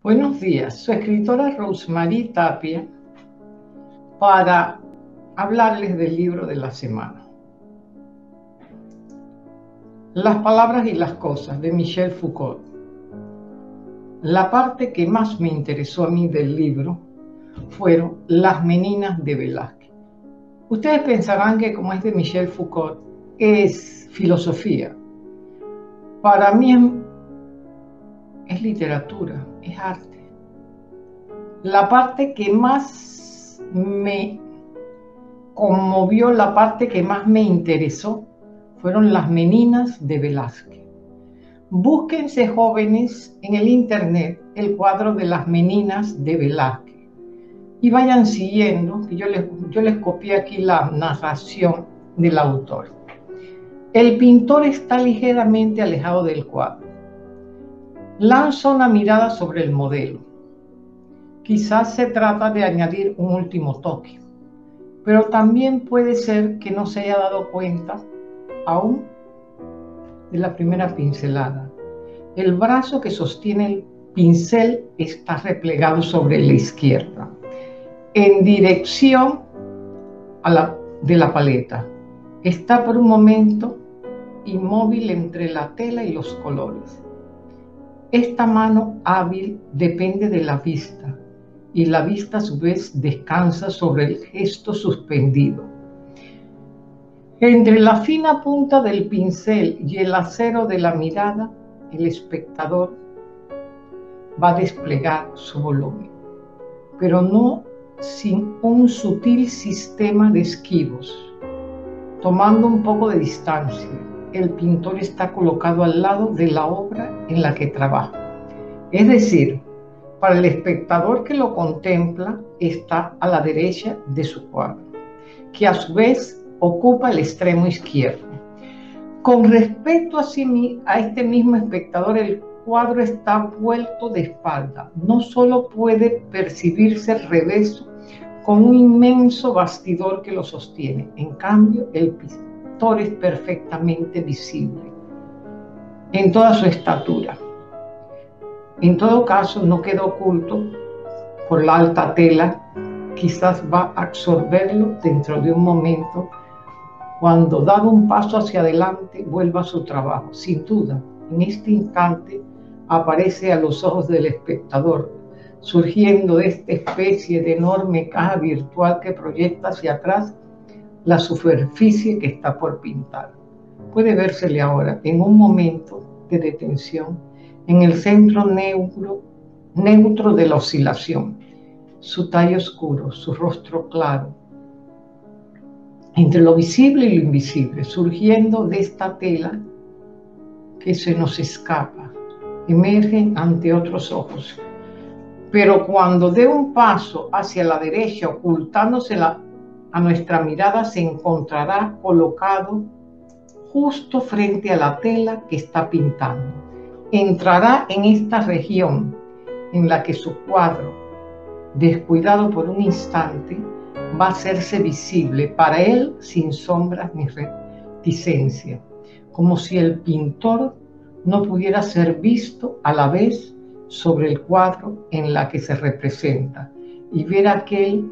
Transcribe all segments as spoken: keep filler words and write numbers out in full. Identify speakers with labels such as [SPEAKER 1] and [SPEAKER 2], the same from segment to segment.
[SPEAKER 1] Buenos días, su escritora Rosemary Tapia para hablarles del libro de la semana. Las palabras y las cosas, de Michel Foucault. La parte que más me interesó a mí del libro fueron las meninas de Velázquez. Ustedes pensarán que como es de Michel Foucault, es filosofía. Para mí es, es literatura, es arte. La parte que más me conmovió, la parte que más me interesó, fueron las meninas de Velázquez. Búsquense, jóvenes, en el internet el cuadro de las meninas de Velázquez y vayan siguiendo, que yo les, yo les copié aquí la narración del autor. El pintor está ligeramente alejado del cuadro. Lanza una mirada sobre el modelo. Quizás se trata de añadir un último toque, pero también puede ser que no se haya dado cuenta aún de la primera pincelada. El brazo que sostiene el pincel está replegado sobre la izquierda, en dirección a la, de la paleta. Está por un momento inmóvil entre la tela y los colores. Esta mano hábil depende de la vista, y la vista a su vez descansa sobre el gesto suspendido. Entre la fina punta del pincel y el acero de la mirada, el espectador va a desplegar su volumen, pero no sin un sutil sistema de esquivos. Tomando un poco de distancia, el pintor está colocado al lado de la obra en la que trabaja. Es decir, para el espectador que lo contempla, está a la derecha de su cuadro, que a su vez ocupa el extremo izquierdo. Con respecto a, sí, a este mismo espectador, el cuadro está vuelto de espalda. No solo puede percibirse el reverso con un inmenso bastidor que lo sostiene. En cambio, el pintor es perfectamente visible en toda su estatura. En todo caso, no queda oculto por la alta tela. Quizás va a absorberlo dentro de un momento, cuando, dado un paso hacia adelante, vuelva a su trabajo. Sin duda, en este instante aparece a los ojos del espectador, surgiendo de esta especie de enorme caja virtual que proyecta hacia atrás la superficie que está por pintar. Puede vérsele ahora, en un momento de detención, en el centro neutro, neutro de la oscilación, su talle oscuro, su rostro claro, entre lo visible y lo invisible, surgiendo de esta tela que se nos escapa, emergen ante otros ojos. Pero cuando dé un paso hacia la derecha, ocultándose la, a nuestra mirada, se encontrará colocado justo frente a la tela que está pintando. Entrará en esta región en la que su cuadro, descuidado por un instante, va a hacerse visible para él sin sombras ni reticencia, como si el pintor no pudiera ser visto a la vez sobre el cuadro en la que se representa y ver aquel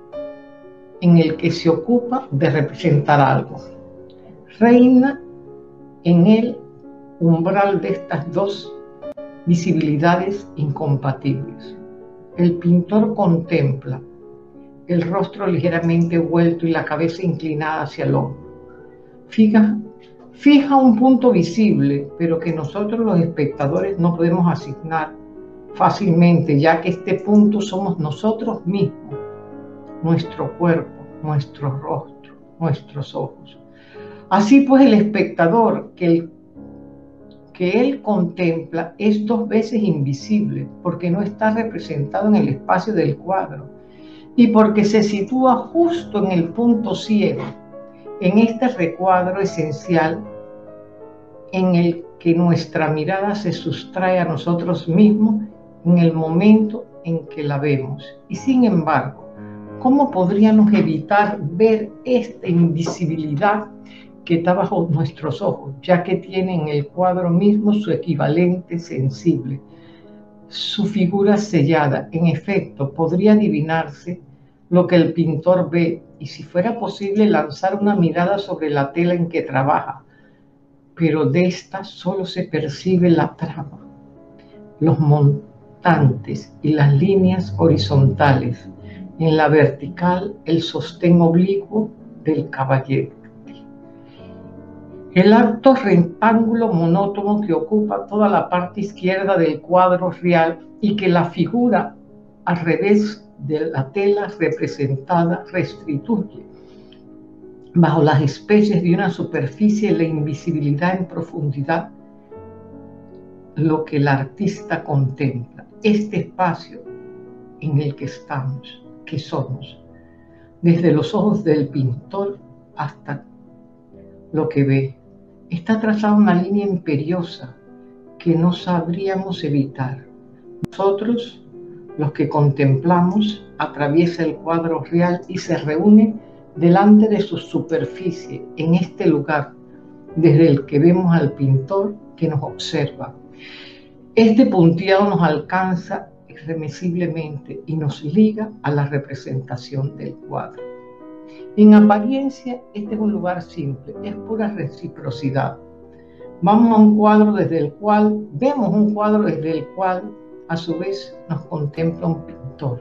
[SPEAKER 1] en el que se ocupa de representar algo. Reina en él umbral de estas dos visibilidades incompatibles. El pintor contempla el rostro ligeramente vuelto y la cabeza inclinada hacia el hombro. Fija, fija un punto visible, pero que nosotros los espectadores no podemos asignar fácilmente, ya que este punto somos nosotros mismos, nuestro cuerpo, nuestro rostro, nuestros ojos. Así pues, el espectador que, el, que él contempla es dos veces invisible, porque no está representado en el espacio del cuadro y porque se sitúa justo en el punto ciego, en este recuadro esencial en el que nuestra mirada se sustrae a nosotros mismos en el momento en que la vemos. Y sin embargo, ¿cómo podríamos evitar ver esta invisibilidad que está bajo nuestros ojos, ya que tiene en el cuadro mismo su equivalente sensible? su figura sellada. En efecto, podría adivinarse lo que el pintor ve y, si fuera posible, lanzar una mirada sobre la tela en que trabaja, pero de esta solo se percibe la trama, los montantes y las líneas horizontales. En la vertical, el sostén oblicuo del caballete. El alto rectángulo monótono que ocupa toda la parte izquierda del cuadro real y que la figura al revés de la tela representada restituye bajo las especies de una superficie la invisibilidad en profundidad, lo que el artista contempla. Este espacio en el que estamos, que somos, desde los ojos del pintor hasta lo que ve, está trazada una línea imperiosa que no sabríamos evitar. Nosotros, los que contemplamos, atraviesa el cuadro real y se reúne delante de su superficie, en este lugar, desde el que vemos al pintor que nos observa. Este punteado nos alcanza irremisiblemente y nos liga a la representación del cuadro. En apariencia, este es un lugar simple, es pura reciprocidad. Vamos a un cuadro desde el cual, vemos un cuadro desde el cual, a su vez, nos contempla un pintor.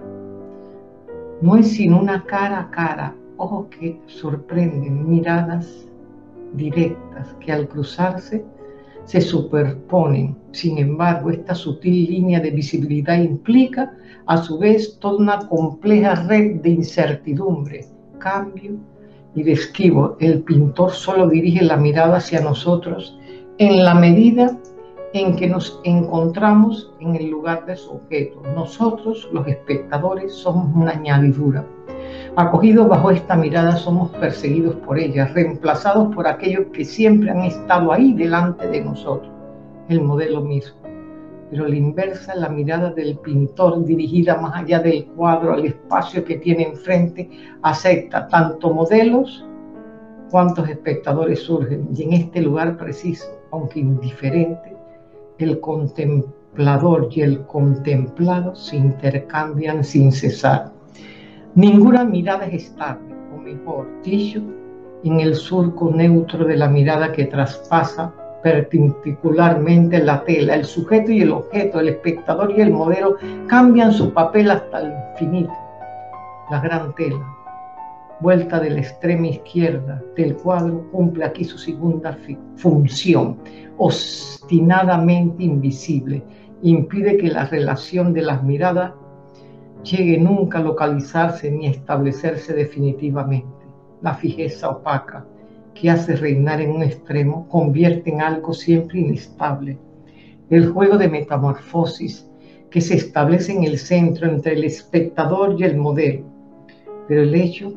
[SPEAKER 1] No es sino una cara a cara, ojos que sorprenden, miradas directas que al cruzarse se superponen. Sin embargo, esta sutil línea de visibilidad implica, a su vez, toda una compleja red de incertidumbre, cambio y de esquivo. El pintor solo dirige la mirada hacia nosotros en la medida en que nos encontramos en el lugar de su objeto. Nosotros, los espectadores, somos una añadidura. Acogidos bajo esta mirada, somos perseguidos por ella, reemplazados por aquellos que siempre han estado ahí delante de nosotros, el modelo mismo. Pero la inversa, la mirada del pintor, dirigida más allá del cuadro, al espacio que tiene enfrente, acepta tanto modelos cuantos espectadores surgen. Y en este lugar preciso, aunque indiferente, el contemplador y el contemplado se intercambian sin cesar. Ninguna mirada es estable, o mejor dicho, en el surco neutro de la mirada que traspasa perpendicularmente la tela. El sujeto y el objeto, el espectador y el modelo cambian su papel hasta el infinito. La gran tela, vuelta de la extrema izquierda del cuadro, cumple aquí su segunda función, obstinadamente invisible. Impide que la relación de las miradas llegue nunca a localizarse ni a establecerse definitivamente. La fijeza opaca que hace reinar en un extremo convierte en algo siempre inestable. El juego de metamorfosis que se establece en el centro entre el espectador y el modelo. Pero el hecho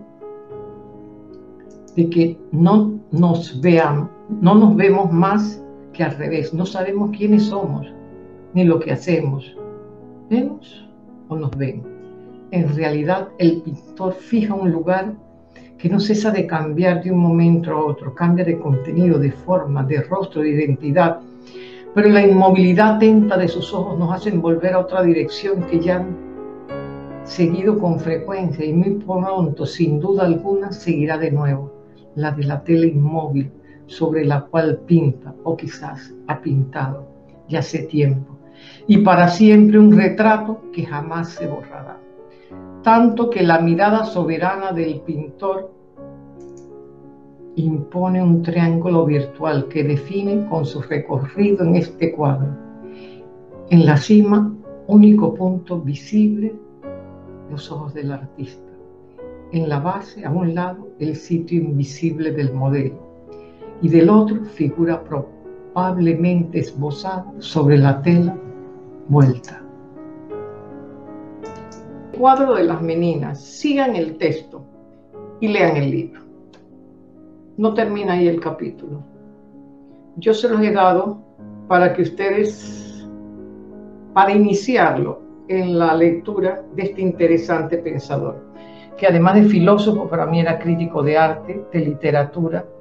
[SPEAKER 1] de que no nos veamos, no nos vemos más que al revés. No sabemos quiénes somos ni lo que hacemos. ¿Vemos o nos ven? En realidad, el pintor fija un lugar que no cesa de cambiar de un momento a otro, cambia de contenido, de forma, de rostro, de identidad, pero la inmovilidad atenta de sus ojos nos hace volver a otra dirección que ya han seguido con frecuencia y muy pronto, sin duda alguna, seguirá de nuevo, la de la tela inmóvil sobre la cual pinta, o quizás ha pintado ya hace tiempo, y para siempre un retrato que jamás se borrará. Tanto que la mirada soberana del pintor impone un triángulo virtual que define con su recorrido en este cuadro. En la cima, único punto visible, los ojos del artista. En la base, a un lado, el sitio invisible del modelo. Y del otro, figura probablemente esbozada sobre la tela vuelta. Cuadro de las meninas. Sigan el texto y lean el libro. No termina ahí el capítulo. Yo se los he dado para que ustedes, para iniciarlo en la lectura de este interesante pensador, que además de filósofo, para mí era crítico de arte, de literatura,